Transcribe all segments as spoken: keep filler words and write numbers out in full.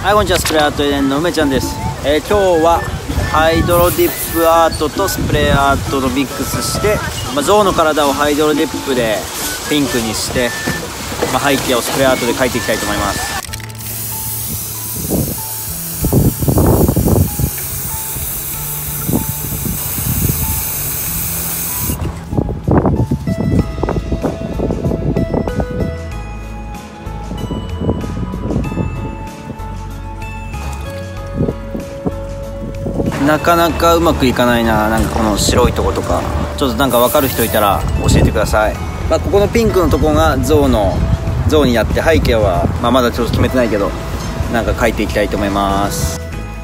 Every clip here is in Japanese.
はい、こんにちは。スプレーアートエデンの梅ちゃんです。えー、今日はハイドロディップアートとスプレーアートのミックスして、まあ、象の体をハイドロディップでピンクにして、まあ、背景をスプレーアートで描いていきたいと思います。なかなかうまくいかないな。なんかこの白いとことかちょっとなんか分かる人いたら教えてください。まあ、ここのピンクのとこが象の象になって、背景は、まあ、まだちょっと決めてないけどなんか描いていきたいと思います。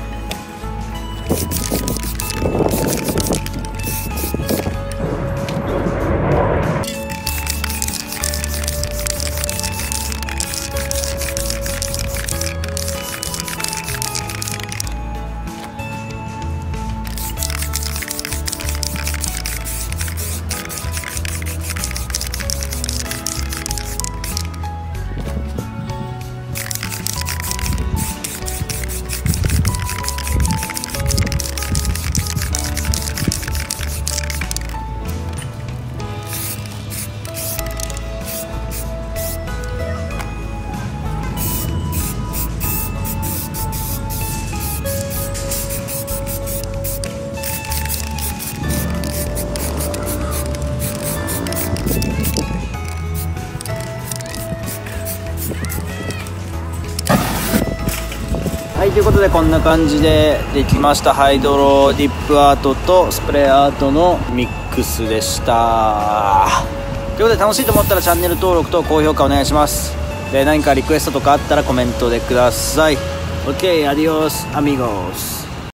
はい、ということでこんな感じでできました。ハイドロディップアートとスプレーアートのミックスでした。ということで楽しいと思ったらチャンネル登録と高評価お願いします。で、何かリクエストとかあったらコメントでください。 OK、 アディオスアミゴス。